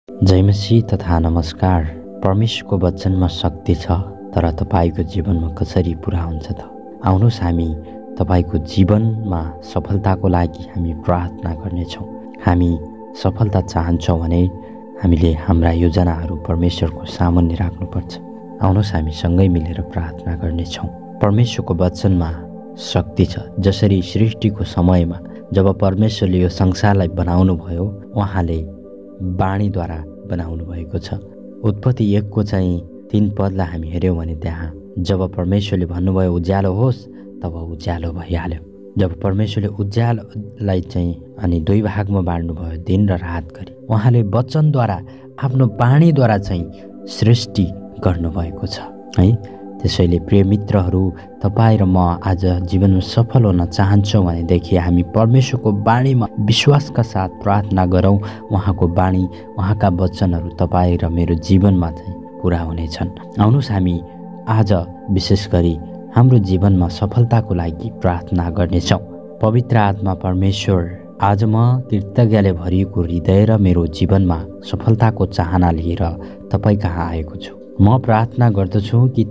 जय मसीह तथा नमस्कार। परमेश्वरको वचनमा शक्ति छ, तर तपाईको जीवनमा कसरी पुरा हुन्छ त? आउनुहोस् हामी तपाईको जीवनमा सफलताको लागि हामी प्रार्थना गर्नेछौँ। हामी सफलता चाहन्छौँ भने हामीले हाम्रा योजनाहरू परमेश्वरको सामुन्ने राख्नुपर्छ। आउनुहोस् हामी सँगै मिलेर प्रार्थना गर्नेछौँ। परमेश्वरको वचनमा शक्ति छ। जसरी सृष्टिको समयमा जब परमेश्वरले यो संसारलाई बनाउनु भयो, उहाँले वाणीद्वारा बनाउनु भएको छ। उत्पत्ति 1 को चाहिँ 3 पदलाई हामी हेऱ्यौँ भने त्यहाँ जब परमेश्वरले भन्नुभयो उज्यालो होस्, तब उज्यालो भइहाल्यो। जब परमेश्वरले उज्यालोलाई चाहिँ अनि 2 भागमा बाँड्नुभयो, दिन र रात गरी। उहाँले वचनद्वारा आफ्नो वाणीद्वारा चाहिँ सृष्टि गर्नुभएको छ है। त्यसैले प्रिय मित्रहरू, तपाईँ र म आज जीवनमा सफल हुन चाहन्छौँ भनेदेखि हामी परमेश्वरको वाणीमा विश्वासका साथ प्रार्थना गरौँ। उहाँको वाणी, उहाँका वचनहरू तपाईँ र मेरो जीवनमा चाहिँ पुरा हुनेछन्। आउनुहोस् हामी आज विशेष गरी हाम्रो जीवनमा सफलताको लागि प्रार्थना गर्नेछौँ। पवित्र आत्मा परमेश्वर, आज म कृतज्ञताले भरिएको हृदय र मेरो जीवनमा सफलताको चाहना लिएर तपाईँ कहाँ आएको छु। म प्रार्थना गर्दछु कि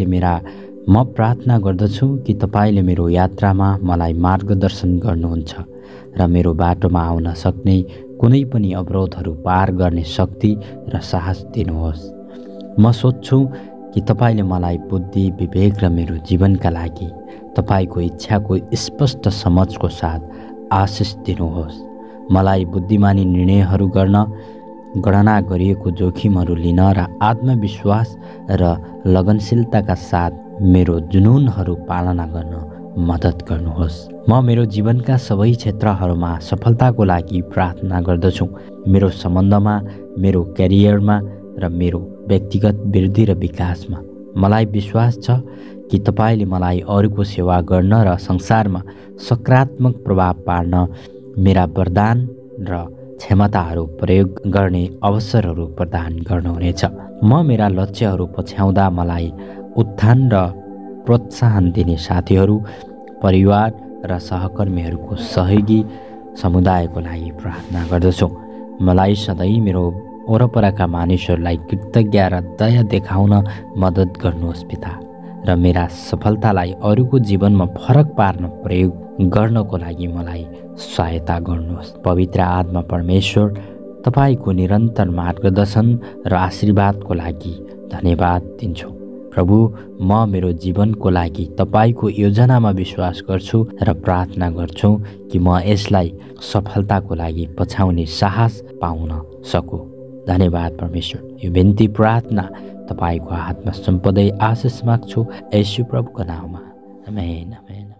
तपाईले मेरो यात्रामा मलाई मार्गदर्शन गर्नुहुन्छ र मेरो बाटोमा आउन सक्ने कुनै पनि अवरोधहरू पार गर्ने शक्ति र साहस दिनुहोस्। म सोध्छु कि तपाईले मलाई बुद्धि, विवेक र मेरो जीवनका लागि तपाईको इच्छाको स्पष्ट समझको साथ आशिष दिनुहोस्। मलाई बुद्धिमानी निर्णयहरू गर्न, गणना गरिएको जोखिमहरू लिन र आत्मविश्वास र लगनशीलताका साथ मेरो जुनूनहरू पालना गर्न मद्दत गर्नुहोस्। म मेरो जीवनका सबै क्षेत्रहरूमा सफलताको लागि प्रार्थना गर्दछु। मेरो सम्बन्धमा, मेरो करियरमा र मेरो व्यक्तिगत वृद्धि र विकासमा। मलाई विश्वास छ कि तपाईले मलाई अरूको सेवा गर्न र संसारमा सकारात्मक प्रभाव पार्न मेरा वरदान र क्षमताहरू प्रयोग गर्ने अवसरहरू प्रदान गर्नुहुनेछ। म मेरा लक्ष्यहरू पछ्याउँदा मलाई उत्थान र प्रोत्साहन दिने साथीहरू, परिवार र सहकर्मीहरूको सहयोगी समुदायको लागि प्रार्थना गर्दछु। मलाई सधैँ मेरो वरपरका मानिसहरूलाई कृतज्ञ र दया देखाउन मद्दत गर्नुहोस् पिता, र मेरा सफलतालाई अरूको जीवनमा फरक पार्न प्रयोग गर्नको लागि मलाई सहायता गर्नुहोस्। पवित्र आत्मा परमेश्वर, तपाईको निरन्तर मार्गदर्शन र आशीर्वादको लागि धन्यवाद दिन्छु। प्रभु, म मेरो जीवनको लागि तपाईको योजनामा विश्वास गर्छु र प्रार्थना गर्छु कि म यसलाई सफलताको लागि पछ्याउने साहस पाउन सकूँ। धन्यवाद परमेश्वर। यो बिन्ती प्रार्थना तपाईको हातमा सम्पदै आशिष माग्छु, येशू प्रभुको नाममा। आमेन, आमेन।